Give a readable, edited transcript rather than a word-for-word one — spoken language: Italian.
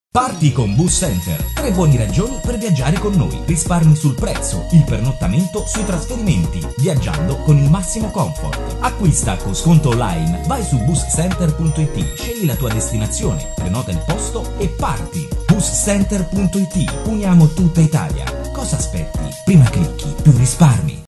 Parti con Bus Center. 3 buone ragioni per viaggiare con noi. Risparmi sul prezzo, il pernottamento sui trasferimenti, viaggiando con il massimo comfort. Acquista con sconto online. Vai su buscenter.it, scegli la tua destinazione, prenota il posto e parti. Buscenter.it. Uniamo tutta Italia. Cosa aspetti? Prima clicchi, più risparmi.